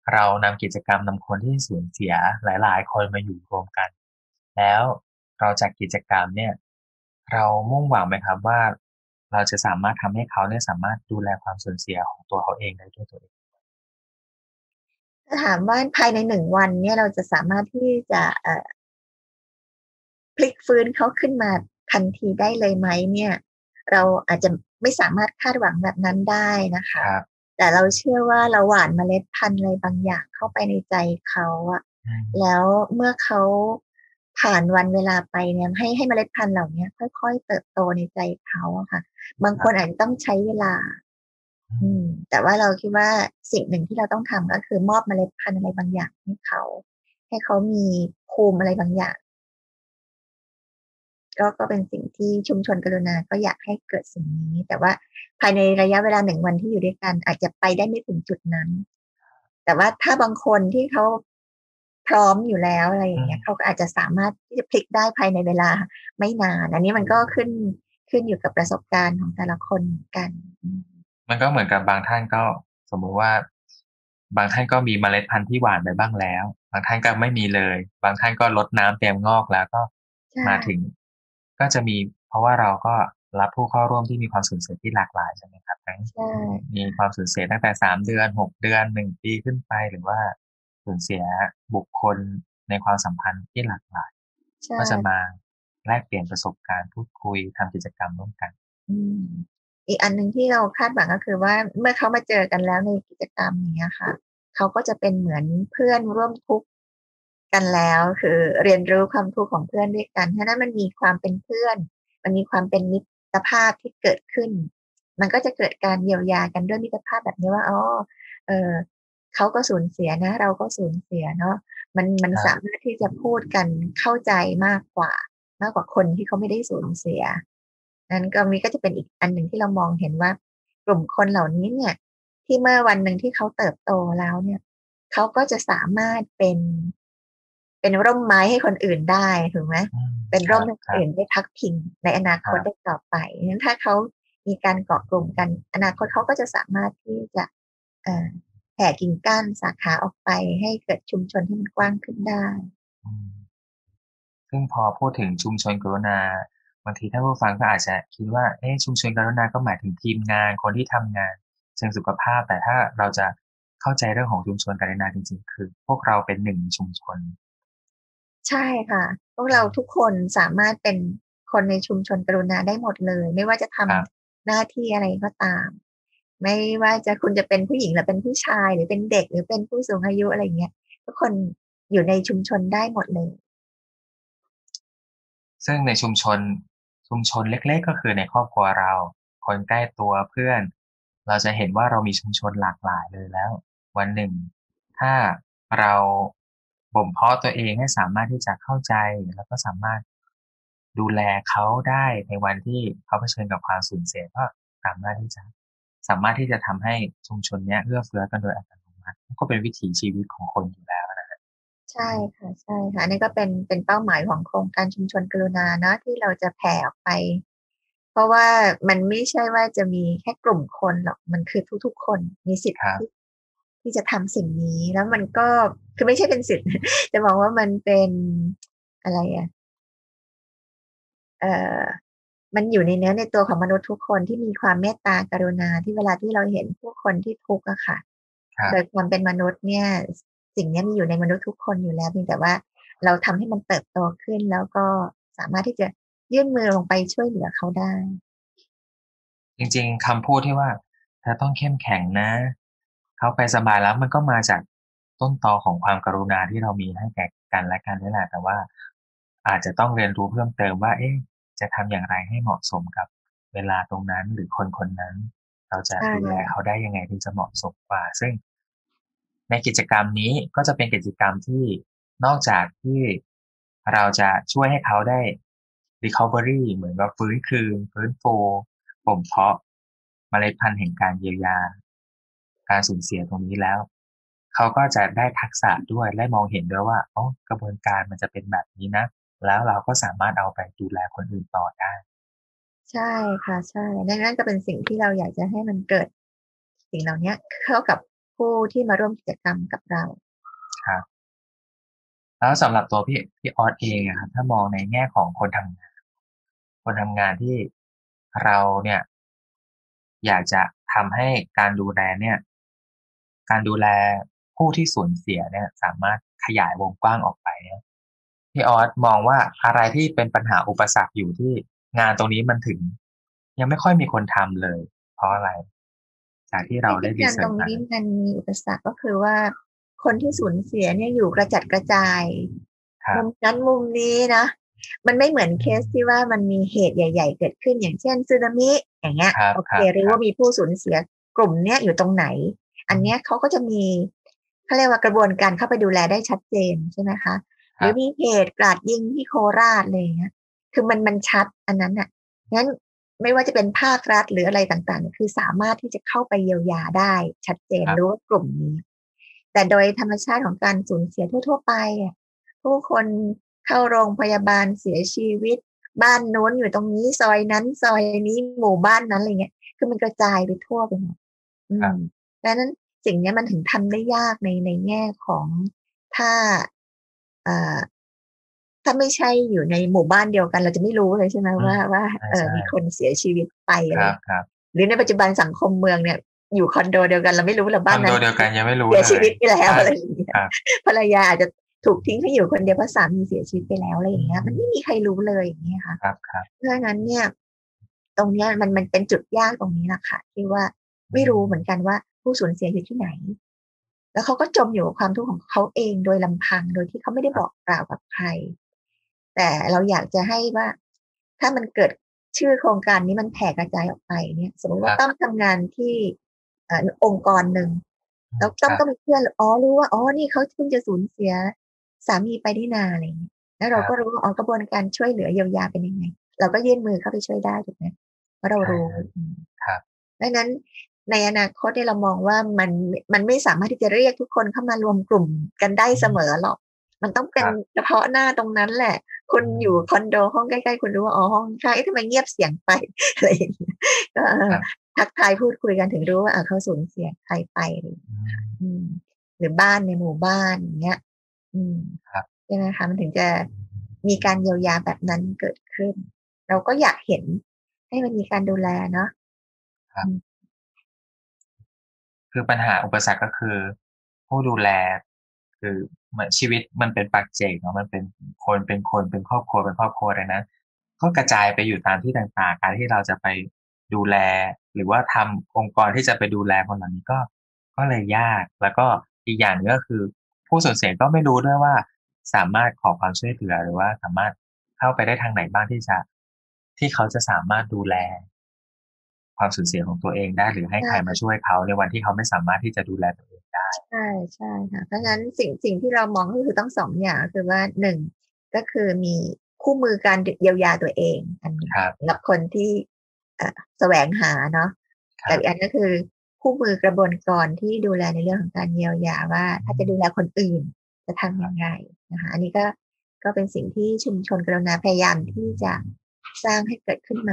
เรานำกิจกรรมนำคนที่สูญเสียหลายๆคนมาอยู่รวมกันแล้วเราจัดกิจกรรมเนี่ยเรามุ่งหวังไหมครับว่าเราจะสามารถทำให้เขาเนี่ยสามารถดูแลความสูญเสียของตัวเขาเองได้ด้วยตัวเองถ้าถามว่าภายในหนึ่งวันเนี่ยเราจะสามารถที่จะเอ่อพลิกฟื้นเขาขึ้นมาทันทีได้เลยไหมเนี่ย เราอาจจะไม่สามารถคาดหวังแบบนั้นได้นะคคะรับแต่เราเชื่อว่าเราหว่านเมล็ดพันธุ์อะไรบางอย่างเข้าไปในใจเขาอะอืมแล้วเมื่อเขาผ่านวันเวลาไปเนี่ยให้ให้เมล็ดพันธุ์เหล่าเนี้ยค่อยๆเติบโตในใจเขาอะค่ะบางครับคนอาจจะต้องใช้เวลาอืมอืมแต่ว่าเราคิดว่าสิ่งหนึ่งที่เราต้องทำก็คือมอบเมล็ดพันธุ์อะไรบางอย่างให้เขาให้เขามีภูมิอะไรบางอย่างก็ก็เป็นสิ่งที่ชุมชนกรุณาก็อยากให้เกิดสิ่งนี้แต่ว่าภายในระยะเวลาหนึ่งวันที่อยู่ด้วยกันอาจจะไปได้ไม่ถึงจุดนั้นแต่ว่าถ้าบางคนที่เขาพร้อมอยู่แล้วอะไรออืย่างเงี้ยเขามก็อาจจะสามารถที่จะพลิกได้ภายในเวลาไม่นานอันนี้มันก็ขึ้นขึ้นอยู่กับประสบการณ์ของแต่ละคนเหมือนกันอืมมันก็เหมือนกับบางท่านก็สมมุติว่าบางท่านก็มีเมล็ดพันธุ์ที่หว่านไปบ้างแล้วบางท่านก็ไม่มีเลยบางท่านก็รดน้ำเตรียมงอกแล้วก็ใช่มาถึงก็จะมีเพราะว่าเราก็รับผู้เข้าร่วมที่มีความสูญเสียที่หลากหลายใช่ไหมครับทั้งใช่มีความสูญเสียตั้งแต่สามเดือนหกเดือนหนึ่งปีขึ้นไปหรือว่าสูญเสียบุคคลในความสัมพันธ์ที่หลากหลายใช่ก็จะมาแลกเปลี่ยนประสบการณ์พูดคุยทำกิจกรรมร่วมกันอืม อีกอันหนึ่งที่เราคาดหวังก็คือว่าเมื่อเขามาเจอกันแล้วในกิจกรรมอย่างเงี้ยค่ะเขาก็จะเป็นเหมือนเพื่อนร่วมทุกข์กันแล้วคือเรียนรู้ความทุกข์ของเพื่อนด้วยกันฉะนั้นมันมีความเป็นเพื่อนมันมีความเป็นมิตรภาพที่เกิดขึ้นมันก็จะเกิดการเยียวยากันด้วยมิตรภาพแบบนี้ว่าอ๋อเอ่อเขาก็สูญเสียนะเราก็สูญเสียเนาะมันมันครับสามารถที่จะพูดกันเข้าใจมากกว่ามากกว่าคนที่เขาไม่ได้สูญเสีย นั้นก็นี้ก็จะเป็นอีกอันหนึ่งที่เรามองเห็นว่ากลุ่มคนเหล่านี้เนี่ยที่เมื่อวันหนึ่งที่เขาเติบโตแล้วเนี่ยเขาก็จะสามารถเป็นเป็นร่มไม้ให้คนอื่นได้ถูกไหมอืมเป็นร่มครับครับให้คนอื่นได้พักพิงในอนาคตได้ครับต่อไปงั้นถ้าเขามีการเกาะกลุ่มกันอนาคตเขาก็จะสามารถที่จะเอ่อแผ่กิ่งก้านสาขาออกไปให้เกิดชุมชนที่มันกว้างขึ้นได้อืม ซึ่งพอพูดถึงชุมชนกรุณาบางทีท่านผู้ฟังก็อาจจะคิดว่าเอ๊ะชุมชนกรุณาก็หมายถึงทีมงานคนที่ทำงานเชิงสุขภาพแต่ถ้าเราจะเข้าใจเรื่องของชุมชนกรุณาจริงๆคือพวกเราเป็นหนึ่งชุมชนใช่ค่ะพวกอืมเราทุกคนสามารถเป็นคนในชุมชนกรุณาได้หมดเลยไม่ว่าจะทครับำหน้าที่อะไรก็ตามไม่ว่าจะคุณจะเป็นผู้หญิงหรือเป็นผู้ชายหรือเป็นเด็กหรือเป็นผู้สูงอายุอะไรอย่างเงี้ยทุกคนอยู่ในชุมชนได้หมดเลยซึ่งในชุมชนชุมชนเล็กๆก็คือในครอบครัวเราคนใกล้ตัวเพื่อนเราจะเห็นว่าเรามีชุมชนหลากหลายเลยแล้ววันหนึ่งถ้าเราบ่มเพาะตัวเองให้สามารถที่จะเข้าใจแล้วก็สามารถ ดูแลเขาได้ในวันที่เขาเผชิญกับความสูญเสียก็สามารถที่จะสามารถที่จะทำให้ชุมชนเนี้ยเอื้อเฟื้อกันโดยอัตโนมัติก็เป็นวิถีชีวิตของคนอยู่แล้วนะครับใช่ค่ะใช่ค่ะอันนี้ก็เป็นเป็นเป้าหมายของโครงการชุมชนกรุณาเนาะที่เราจะแผ่ออกไปเพราะว่ามันไม่ใช่ว่าจะมีแค่กลุ่มคนหรอกมันคือทุกๆคนมีสิทธิ์ที่ครับที่จะทำสิ่งนี้แล้วมันก็คือไม่ใช่เป็นสิทธิ์จะมองว่ามันเป็นอะไรอะ เอ่อมันอยู่ในเนื้อในตัวของมนุษย์ทุกคนที่มีความเมตตากรุณาที่เวลาที่เราเห็นผู้คนที่ทุกข์อะค่ะโดยครับความเป็นมนุษย์เนี่ยสิ่งเนี้ยมีอยู่ในมนุษย์ทุกคนอยู่แล้วเพียงแต่ว่าเราทำให้มันเติบโตขึ้นแล้วก็สามารถที่จะยื่นมือลงไปช่วยเหลือเขาได้จริงๆคำพูดที่ว่าเธอต้องเข้มแข็งนะเขาไปสบายแล้วมันก็มาจากต้นตอของความกรุณาที่เรามีให้แก่กันและกันนี่แหละแต่ว่าอาจจะต้องเรียนรู้เพิ่มเติมว่าเอ๊ะจะทำอย่างไรให้เหมาะสมกับเวลาตรงนั้นหรือคนคนนั้นเราจะใช่ดูแลเขาได้ยังไงถึงจะเหมาะสมกว่าซึ่ง ในกิจกรรมนี้ก็จะเป็นกิจกรรมที่นอกจากที่เราจะช่วยให้เขาได้ recovery เหมือนกับฟื้นคืนฟื้นฟูบ่มเพาะเมล็ดพันธุ์แห่งการเยียวยาการสูญเสียตรงนี้แล้วเขาก็จะได้ทักษะด้วยและมองเห็นด้วยว่าอ๋อกระบวนการมันจะเป็นแบบนี้นะแล้วเราก็สามารถเอาไปดูแลคนอื่นต่อได้ใช่ค่ะใช่ดังนั้นก็เป็นสิ่งที่เราอยากจะให้มันเกิดสิ่งเหล่าเนี้ยเข้ากับผู้ที่มาร่วมกิจกรรมกับเราครับ แล้วสำหรับตัวพี่พี่ออสเองอะครับถ้ามองในแง่ของคนทำงาน คนทำงานที่เราเนี่ย อยากจะทำให้การดูแลเนี่ย การดูแลผู้ที่สูญเสียเนี่ย สามารถขยายวงกว้างออกไปเนี่ยพี่ออสมองว่าอะไรที่เป็นปัญหาอุปสรรคอยู่ที่งานตรงนี้มันถึง ยังไม่ค่อยมีคนทำเลย เพราะอะไร จากที่เราที่ได้ที่รีงานตรงเสิร์ชมานี้มันมีอุปสรรคก็คือว่าคนที่สูญเสียเนี่ยอยู่กระจัดกระจายครัมุบมนั้นมุมนี้นะ มันไม่เหมือนเคสที่ว่ามันมีเหตุใหญ่ ๆ เกิดขึ้น อย่างเช่นสึนามิ อย่างเงี้ยครับโอเคครับรู้ครัว่าบมีผู้สูญเสียกลุ่มเนี้ยอยู่ตรงไหน อันเนี้ยเขาก็จะมี เขาเรียกว่ากระบวนการเข้าไปดูแลได้ชัดเจน ใช่ไหมคะครหรืัอบมีเหตุกราดยิงที่โคราช อะไรอย่างเงี้ย คือมัน มันชัดอันนั้นน่ะ งั้นไม่ว่าจะเป็นภาครัฐหรืออะไรต่าง ๆ เนี่ย คือสามารถที่จะเข้าไปเยียวยาได้ชัดเจนครับรู้ว่ากลุ่มนี้ แต่โดยธรรมชาติของการสูญเสียทั่ว ๆ ไปอะ ผู้คนเข้าโรงพยาบาลเสียชีวิต บ้านนู้นอยู่ตรงนี้ ซอยนั้น ซอยนี้ หมู่บ้านนั้น อะไรเงี้ย คือมันกระจายไปทั่วไปหมด อืครัมบดังนั้นสิ่งเนี้ยมันถึงทำได้ยากใน ในแง่ของถ้า อ่า ถ้าไม่ใช่อยู่ในหมู่บ้านเดียวกัน เราจะไม่รู้เลยใช่ไหมอืว่ามว่า เอ่ใชอ่มีๆคนเสียชีวิตไป อคะไรรับ ๆหรือในปัจจุบันสังคมเมืองเนี่ย อยู่คอนโดเดียวกัน เราไม่รู้หรอกคบ้านนอนโดั้นเดียวกันยังไม่รู้เสียเลยชีวิตไปแล้ใชว่อะไรอย่างเงี้ยครับภรรยาอาจจะถูกทิ้งให้อยู่คนเดียวเพราะสามีเสียชีวิตไปแล้ว อะไรออืย่างเงี้ย มันไม่มมีใครรู้เลย อย่างเงี้ยค่ะครับ ๆเพราะฉะนั้นเนี่ย ตรงเนี้ยมัน มันเป็นจุดยากตรงนี้แหละค่ะ ที่ว่าอืไม่รู้เหมือนมกันว่าผู้สูญเสียอยู่ที่ไหน แล้วเขาก็จมอยู่กับความทุกข์ของเขาเองโดยลำพัง โดยที่เขาไม่ได้ครับบอกกล่าวกับใคร แต่เราอยากจะให้ว่า ถ้ามันเกิด ชื่อโครงการนี้มันแผ่กระจายออกไปเนี่ย สมมุติวค่ารับต้อมทำงานที่ เอ่อ องค์กรหนึ่งอืมแล้วตค้อมรับก็มีเพื่อน อ๋อ รู้ว่า อ๋อ นี่เขาเพิ่งจะสูญเสียสามีไปนี่นา อะไรอย่างงี้ แล้วเครารับก็รู้ว่า อ๋อ กระบวนการช่วยเหลือเยียวยาเป็นยังไง เราก็ยื่นมือเข้าไปช่วยได้ถูกไหม เพราะเราใช่รู้ครับอืมครับเพราะฉะนั้นในอนาคตเนี่ยเรามองว่ามัน ม มันไม่สามารถที่จะเรียกทุกคนเข้ามารวมกลุ่มกันได้อืมเสมอหรอก มันต้องเปค็นรับเฉพาะหน้าตรงนั้นแหละ คุอณือยู่มคอนโดห้องใกล้ ๆ คุณรู้ว่า อ๋อ ห้องข้าง เอ๊ะ ทำไมเงียบเสียงไป อะไรอย่างเงี้ย ก็ เออครับทักทายพูดคุยกันถึงรู้ว่า อ่า เขาสูญเสียใครไป อะไรอย่างเอืงี้ยค่ะมอืม หรือบ้านในหมู่บ้าน อย่างเงี้ย อืมครับใช่ไหมคะ มันถึงจะมีการเยียวยาแบบนั้นเกิดขึ้น เราก็อยากเห็นให้มันมีการดูแลเนาะครอัืบมคือปัญหาอุปสรรค ก็คือผู้ดูแล คือเหมือนชีวิตมันเป็นปัจเจกเนาะ มันเป็นคนเป็นคน เป็นครอบครัวเป็นครอบครัว ดังนั้น ก็กระจายไปอยู่ตามที่ต่าง ๆ การที่เราจะไปดูแล หรือว่าทำองค์กรที่จะไปดูแลคนเหล่านี้ ก็ ก็เลยยาก แล้วก็อีกอย่างหนึ่ง ก็คือผู้สูญเสียก็ไม่รู้ด้วยว่า สามารถขอความช่วยเหลือ หรือว่าสามารถเข้าไปได้ทางไหนบ้างที่จะ ที่เขาจะสามารถดูแล ความสูญเสียของตัวเองได้ หรือให้ใชใครมา่ช่วยเขาในวันที่เขาไม่สามารถที่จะดูแลตัวเองได้ใช่ ใช่ค่ะ เพราะฉะนั้นสิ่ง สิ่งที่เรามองก็คือต้อง สอง อย่าง ก็คือว่า หนึ่ง ก็คือมีคู่มือการ ด เยียวยาตัวเองอันหนึ่งครับสำหรับคนที่ เอ่อ แสวงหาเนาะครกับัอบีกอันก็คือคู่มือกระบวนกรที่ดูแลในเรื่องของการเยียวยาว่าอืถ้าจะดูมแลคนอื่นจะทคำรยัับงไงนะคะ อันนี้ก็ ก็เป็นสิ่งที่ชุมชนกรุณาพยายามที่จะสร้างให้เกิดขึ้นมา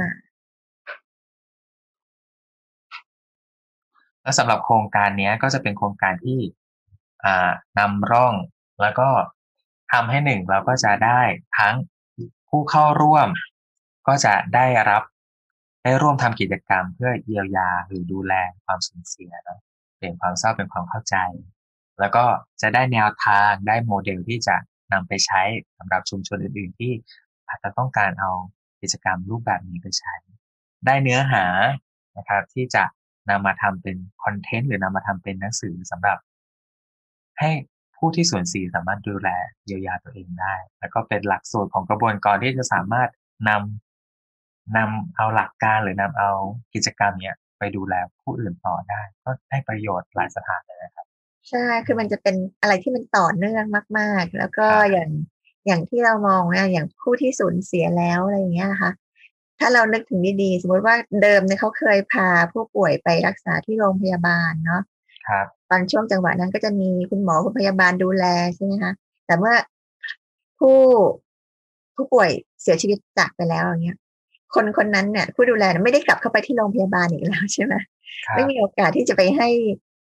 แล้วสำหรับโครงการเนี้ย ก็จะเป็นโครงการที่ อ่า นำร่อง แล้วก็ทำให้ หนึ่ง เราก็จะได้ทั้ง อ ผู้เข้าร่วม ก็จะได้รับ ได้ร่วมทำกิจกรรมเพื่อเยียวยา หรือดูแลความสูญเสียเนาะ เปลี่ยนความเศร้าเป็นความเข้าใจ แล้วก็จะได้แนวทาง ได้ โมเดล ที่จะนำไปใช้สำหรับชุมชนอื่น ๆ ที่อาจจะต้องการเอากิจกรรมรูปแบบนี้ไปใช้ ได้เนื้อหานะครับที่จะนำมาทำเป็นคอนเทนต์ หรือนำมาทำเป็นหนังสือสำหรับ ให้ผู้ที่สูญเสียสามารถดูแลเยียวยาตัวเองได้ แล้วก็เป็นหลักสูตรของกระบวนกรที่จะสามารถนำ นำเอาหลักการ หรือนำเอากิจกรรมเนี้ยไปดูแลผู้อื่นต่อได้ ก็ได้ประโยชน์หลายสถานเลยนะครับใช่ คือมันจะเป็นอะไรที่มันต่อเนื่องมาก ๆ แล้วก็ครับอย่าง อย่างที่เรามองว่า อย่างผู้ที่สูญเสียแล้ว อะไรอย่างเงี้ยนะคะ ถ้าเรานึกถึงดี ๆ สมมุติว่าเดิมเนี่ยเขาเคยพาผู้ป่วยไปรักษาที่โรงพยาบาลเนาะครับตอนช่วงจังหวะนั้นก็จะมีคุณหมอ คุณพยาบาลดูแล ใช่ไหมคะ แต่เมื่อ ผู้ ผู้ป่วยเสียชีวิต จากไปแล้ว อย่างเงี้ย คนคนนั้นเนี่ย ผู้ดูแลน่ะไม่ได้กลับเข้าไปที่โรงพยาบาลอีก แล้ว ใช่ไหมครไม่ับมีโอกาสที่จะไปให้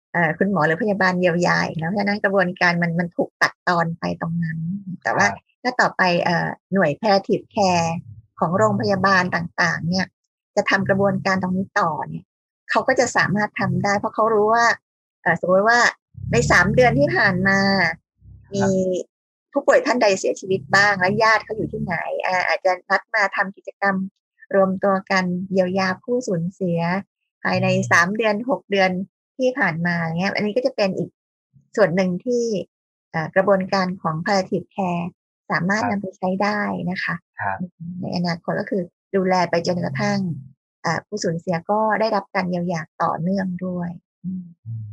เอ่อคุณหมอหรือพยาบาลเยียวยาอีกแล้วเพราะฉะนั้นกระบวนการมันมันถูกตัดตอนไปตรงนั้น แต่ว่าครับถ้าต่อไปเอ่อหน่วย palliative care ของโรงพยาบาลต่างๆเนี่ยจะทำกระบวนการตรงนี้ต่อเนี่ยเขาก็จะสามารถทำได้เพราะเขารู้ว่าเอ่อสมมติว่าในสามเดือนที่ผ่านมามีครับผู้ป่วยท่านใดเสียชีวิตบ้างและญาติเขาอยู่ที่ไหนอ่าอาจจะนัดมาทำกิจกรรมรวมตัวกันเยียวยาผู้สูญเสียภายในสามเดือนหกเดือนที่ผ่านมาเงี้ยอันนี้ก็จะเป็นอีกส่วนหนึ่งที่เอ่อกระบวนการของ palliative care สามารถนำไปใช้ได้นะคะครับในอนาคตก็คือดูแลไปจนกระทั่งอ่าผู้สูญเสียก็ได้รับการเยียวยาต่อเนื่องด้วยอืมอืม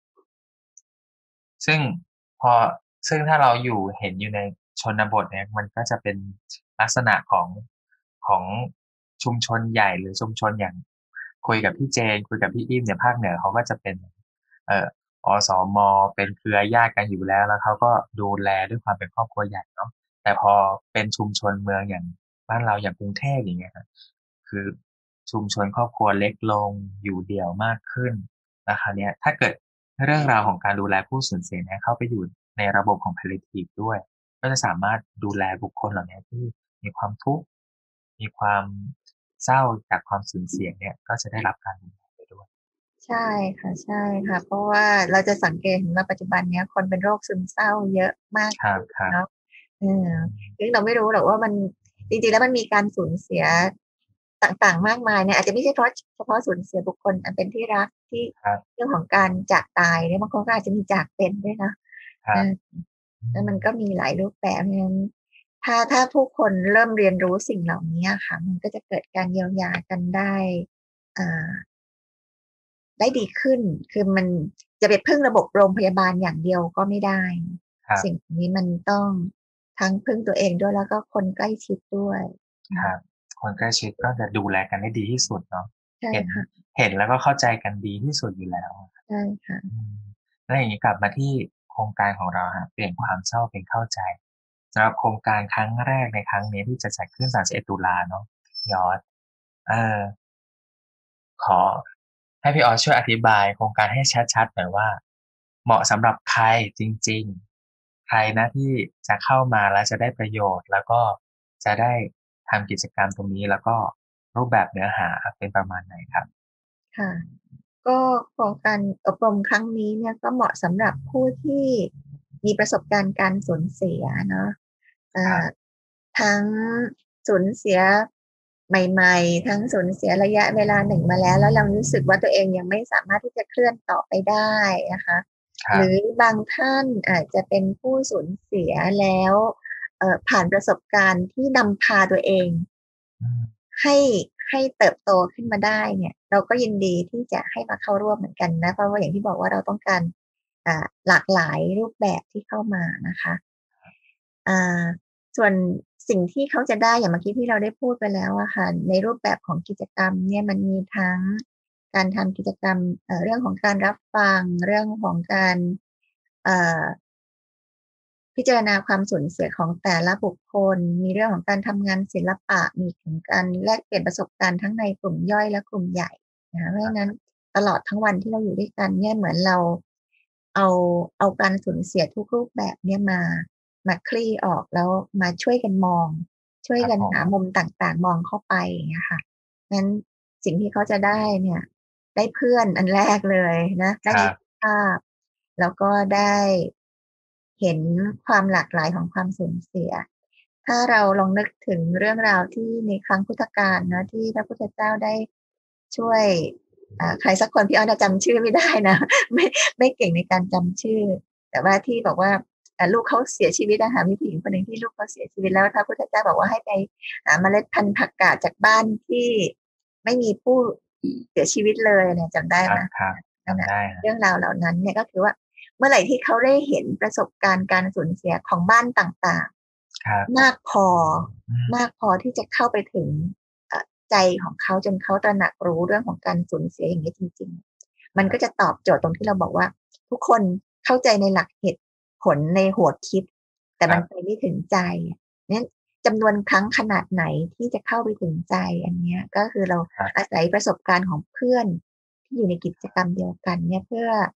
ซึ่งพอซึ่งถ้าเราอยู่เห็นอยู่ในชนบทเนี่ยมันก็จะเป็นลักษณะของของชุมชนใหญ่หรือชุมชนอย่างคุยกับพี่เจนคุยกับพี่อิ่มเนี่ยภาคเหนือเขาก็จะเป็นเอ่ออสมเป็นเครือญาติกันอยู่แล้วแล้วเขาก็ดูแลด้วยความเป็นครอบครัวใหญ่เนาะแต่พอเป็นชุมชนเมืองอย่างบ้านเราอย่างกรุงเทพอย่างเงี้ยครับคือชุมชนครอบครัวเล็กลงอยู่เดี่ยวมากขึ้นนะคะเนี่ยถ้าเกิด เรื่องราวของการดูแลผู้สูญเสียเนี่ยเข้าไปอยู่ในระบบของ palliative ด้วยก็จะสามารถดูแลบุคคลเหล่านี้ที่มีความทุกข์มีความเศร้าจากความสูญเสียเนี่ยก็จะได้รับการดูแลไปด้วยใช่ค่ะใช่ค่ะเพราะว่าเราจะสังเกตเห็นว่าปัจจุบันเนี้ยคนเป็นโรคซึมเศร้าเยอะมากครับขึ้นครับเนาะเออซึ่งเราไม่รู้หรอกว่ามันจริงๆแล้วมันมีการสูญเสียต่างๆมากมายเนี่ยอาจจะไม่ใช่เฉพาะเฉพาะสูญเสียบุคคลอันเป็นที่รักที่ครับเรื่องของการจากตายเนี่ยบางคนก็อาจจะมีจากเป็นด้วยนะครับเอออืแล้วมมันก็มีหลายรูปแบบเพราะฉะนั้นถ้าถ้าผู้คนเริ่มเรียนรู้สิ่งเหล่านี้อะค่ะมันก็จะเกิดการเยียวยากันได้อ่าได้ดีขึ้นคือมันจะไปพึ่งระบบโรงพยาบาลอย่างเดียวก็ไม่ได้สิ่งครับนี้มันต้องทั้งพึ่งตัวเองด้วยแล้วก็คนใกล้ชิดด้วยอืมครับคนใกล้ชิดก็จะดูแลกันได้ดีที่สุดเนาะใช่เห็นค่ะเห็นแล้วก็เข้าใจกันดีที่สุดอยู่แล้วใช่ค่ะอืมแล้วอย่างนี้กลับมาที่โครงการของเราฮะเปลี่ยนความเศร้าเป็นเข้าใจสำหรับโครงการครั้งแรกในครั้งนี้ที่จะจัดขึ้นสามสิบเอ็ดตุลาเนาะพี่ออสเออขอให้พี่ออสช่วยอธิบายโครงการให้ชัดๆหน่อยว่าเหมาะสำหรับใครจริงๆใครนะที่จะเข้ามาแล้วจะได้ประโยชน์แล้วก็จะได้ทำกิจกรรมตรงนี้แล้วก็รูปแบบเนื้อหาเป็นประมาณไหนครับค่ะ ก็โครงการอบรมครั้งนี้เนี่ยก็เหมาะสำหรับผู้ที่มีประสบการณ์การสูญเสียเนาะเอ่อครับทั้งสูญเสียใหม่ๆทั้งสูญเสียระยะเวลาหนึ่งมาแล้วแล้วเรารู้สึกว่าตัวเองยังไม่สามารถที่จะเคลื่อนต่อไปได้นะคะหรือครับบางท่านอาจจะเป็นผู้สูญเสียแล้วเอ่อผ่านประสบการณ์ที่นำพาตัวเองอืมให้ให้เติบโตขึ้นมาได้เนี่ยเราก็ยินดีที่จะให้มาเข้าร่วมเหมือนกันนะเพราะว่าอย่างที่บอกว่าเราต้องการอ่าหลากหลายรูปแบบที่เข้ามานะคะอ่าส่วนสิ่งที่เขาจะได้อย่างเมื่อกี้ที่เราได้พูดไปแล้วอะค่ะในรูปแบบของกิจกรรมเนี่ยมันมีทั้งการทำกิจกรรมเอ่อเรื่องของการรับฟังเรื่องของการเอ่อ พิจารณาความสูญเสียของแต่ละบุคคล มีเรื่องของการทำงานศิลปะ มีถึงการแลกเปลี่ยนประสบการณ์ทั้งในกลุ่มย่อยและกลุ่มใหญ่นะคะเพราะฉะนั้นตลอดทั้งวันที่เราอยู่ด้วยกันเนี่ยเหมือนเราเอาเอาการสูญเสียทุกรูปแบบเนี่ยมามาคลี่ออกแล้วมาช่วยกันมองช่วยกันครับผมหามุมต่างๆมองเข้าไปอย่างเงี้ยค่ะงั้นสิ่งที่เขาจะได้เนี่ยได้เพื่อนอันแรกเลยนะได้มิตรครับภาพ แล้วก็ได้เห็นความหลากหลายของความสูญเสีย ถ้าเราลองนึกถึงเรื่องราวที่ในครั้งพุทธกาลเนาะที่พระพุทธเจ้าได้ช่วยอ่าใครสักคนพี่ออสอะจำชื่อไม่ได้นะไม่ไม่เก่งในการจำชื่อ แต่ว่าที่บอกว่าอ่าลูกเขาเสียชีวิตอะค่ะมีผู้หญิงคนหนึ่งที่ลูกเขาเสียชีวิตแล้วพระพุทธเจ้าบอกว่าให้ไปหาเมล็ดพันธุ์ผักกาดจากบ้านที่ไม่มีผู้เสียชีวิตเลยเนี่ยจำได้ไหมครับครับนั่นน่ะจำได้ฮะเรื่องราวเหล่านั้นเนี่ยก็คือว่าเมื่อไหร่ที่เขาได้เห็นประสบการณ์การสูญเสียของบ้านต่างครับๆมากพออืมมากพอที่จะเข้าไปถึงเอ่อใจของเขาจนเขาตระหนักรู้เรื่องของการสูญเสียอย่างนี้จริงๆมันก็จะตอบโจทย์ตรงที่เราบอกว่าทุกคนเข้าใจในหลักเหตุผลในหัวคิดแต่มันไปครับไม่ถึงใจนั้นจำนวนครั้งขนาดไหนที่จะเข้าไปถึงใจอันเนี้ยก็คือเราครับอาศัยประสบการณ์ของเพื่อน ที่อยู่ในกิจกรรมเดียวกันเนี่ยเพื่อ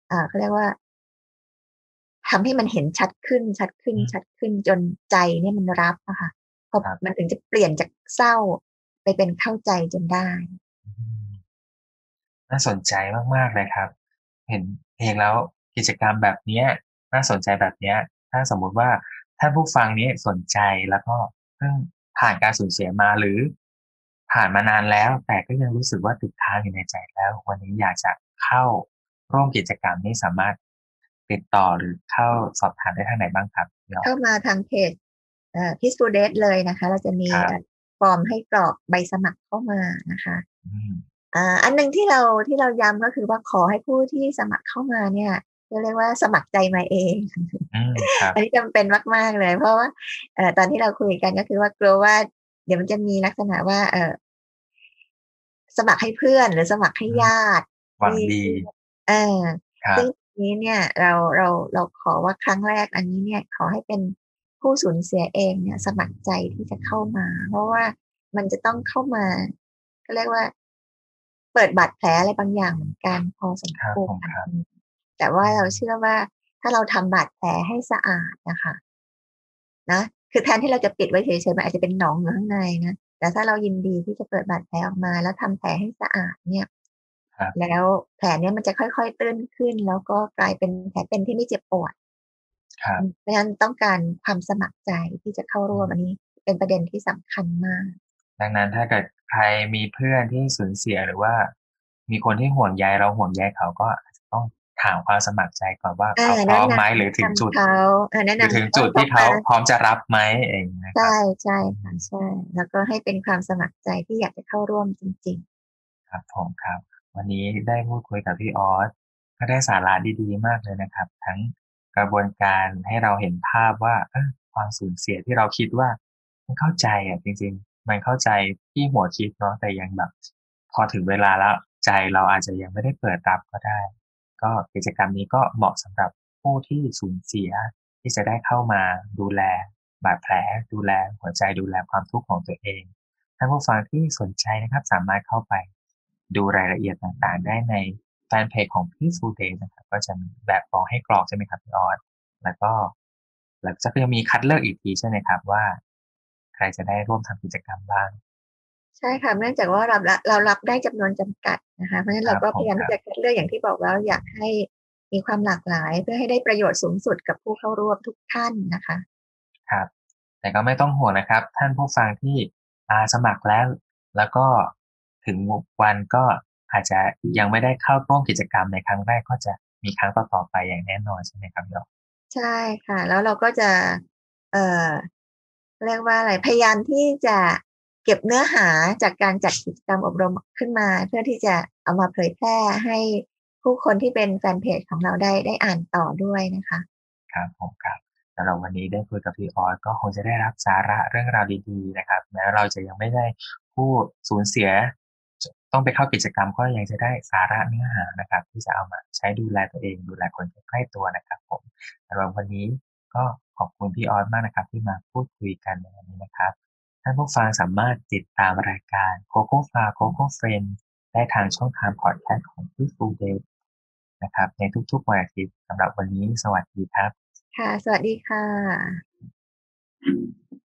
อ่าเขาเรียกว่าทำให้มันเห็นชัดขึ้นชัดขึ้นอืมชัดขึ้นจนใจเนี่ยมันรับอะค่ะพอครับมันถึงจะเปลี่ยนจากเศร้าไปเป็นเข้าใจจนได้อืม น่าสนใจมากๆเลยครับเห็นเห็นแล้วกิจกรรมแบบเนี้ยน่าสนใจแบบเนี้ยถ้าสมมุติว่าท่านผู้ฟังนี้สนใจแล้วก็เพิ่งผ่านการสูญเสียมาหรือผ่านมานานแล้วแต่ก็ยังรู้สึกว่าติดค้างอยู่ในใจแล้ววันนี้อยากจะเข้าร่วมกิจกรรมนี้สามารถติดต่อหรือเข้าสอบถามได้ทางไหนบ้างครับเนาะเข้ามาทางเพจเอ่อ Peaceful Date เลยนะคะเราจะมีเอ่อครับฟอร์มให้กรอกใบสมัครเข้ามานะคะอืมอ่าอันหนึ่งที่เราที่เราย้ำก็คือว่าขอให้ผู้ที่สมัครเข้ามาเนี่ยเรียกว่าสมัครใจมาเองอืมครับอันนี้จำเป็นมากๆเลยเพราะว่าเอ่อตอนที่เราคุยกันก็คือว่ากลัวว่าเดี๋ยวมันจะมีลักษณะว่าเอ่อสมัครให้เพื่อนหรือสมัครให้อืมญาติที่หวังดีที่เออซึ่งครับตรงนี้เนี่ยเราเราเราขอว่าครั้งแรกอันนี้เนี่ยขอให้เป็นผู้สูญเสียเองเนี่ยสมัครใจที่จะเข้ามาเพราะว่ามันจะต้องเข้ามาเขาเรียกว่าเปิดบาดแผลอะไรบางอย่างเหมือนกันพอสมครับควรผมครับอืมแต่ว่าอืเรามเชื่อว่าถ้าเราทำบาดแผลให้สะอาดน่ะค่ะ นะคือแทนที่เราจะปิดไว้เฉยๆมันอาจจะเป็นหนองอยู่ข้างในนะแต่ถ้าเรายินดีที่จะเปิดบาดแผลออกมาแล้วทำแผลให้สะอาดเนี่ยครับแล้วแผลเนี้ยมันจะค่อยๆตื้นขึ้นแล้วก็กลายเป็นแผลเป็นที่ไม่เจ็บปวดครับอืมเพราะฉะนั้นต้องการความสมัครใจที่จะเข้าร่วมอันนี้เป็นประเด็นที่สำคัญมากดังนั้นถ้าเกิดใครมีเพื่อนที่สูญเสียหรือว่ามีคนที่ห่วงใยเราห่วงใยเขาก็อาจจะต้องถามความสมัครใจก่อนว่าอาเขาพแนะนร้อมไหมหำรือแนะถึงจุดนำเขาเออแนะหรือถึงนำเขาจุดที่เขาให้เขามาพร้อมจะรับไหมเองนะใช่ครับใช่อืค่ะมใช่แล้วก็ให้เป็นความสมัครใจที่อยากจะเข้าร่วมจริงๆครับผมครับวันนี้ได้พูดคุยกับพี่ออสก็ได้สาระดีๆมากเลยนะครับทั้งกระบวนการให้เราเห็นภาพว่าเออความสูญเสียที่เราคิดว่ามันเข้าใจอะจริงๆมันเข้าใจที่หัวคิดเนาะแต่ยังแบบพอถึงเวลาแล้วใจเราอาจจะยังไม่ได้เปิดรับก็ได้ ก็กิจกรรมนี้ก็เหมาะสำหรับผู้ที่สูญเสียที่จะได้เข้ามาดูแลบาดแผลดูแลหัวใจดูแลความทุกข์ของตัวเองท่านผู้ฟังที่สนใจนะครับสามารถเข้าไปดูรายละเอียดต่างๆได้ในแฟนเพจของ Peaceful Day นะครับก็จะมีแบบฟอร์มให้กรอกใช่ไหมครับพี่ออสแล้วก็แล้วก็ยังมีคัดเลือกอีกทีใช่ไหมครับว่าใครจะได้ร่วมทำกิจกรรมบ้างใช่ค่ะเนื่องจากว่าเรารับเรารับได้จำนวนจำกัดนะคะเพราะฉะนั้นครับเราก็พผมครับยายามที่จะคัดเลือกอย่างที่บอกแล้วอยากให้มีความหลากหลายเพื่อให้ได้ประโยชน์สูงสุดกับผู้เข้าร่วมทุกท่านนะคะครับแต่ก็ไม่ต้องห่วงนะครับท่านผู้ฟังที่อ่าสมัครแล้วแล้วก็ถึงวันก็อาจจะยังไม่ได้เข้าร่วมกิจกรรมในครั้งแรกก็จะมีครั้งต่อๆไปอย่างแน่นอนใช่ไหมครับเนาะใช่ค่ะแล้วเราก็จะเอ่อเรียกว่าอะไรพยายามที่จะเก็บเนื้อหาจากการจัดกิจกรรมอบรมขึ้นมาเพื่อที่จะเอามาเผยแพร่ให้ผู้คนที่เป็นแฟนเพจของเราได้ได้อ่านต่อด้วยนะคะครับผมครับสำหรับวันนี้ได้คุยกับพี่ออสก็คงจะได้รับสาระเรื่องราวดีๆนะครับแม้เราจะยังไม่ได้ผู้สูญเสียจะต้องไปเข้ากิจกรรมก็ยังจะได้สาระเนื้อหานะครับที่จะเอามาใช้ดูแลตัวเองดูแลคนใกล้ๆตัวนะครับผมสำหรับวันนี้ก็ขอบคุณพี่ออสมากนะครับที่มาพูดคุยกันในวันนี้นะครับ ท่านผู้ฟังสามารถติดตามรายการ Coco f a Coco Friend ได้ทางช่องทางพอดแคสต์ของ Peaceful Day นะครับในทุกๆวันอาทิตย์สำหรับวันนี้สวัสดีครับค่ะสวัสดีค่ะ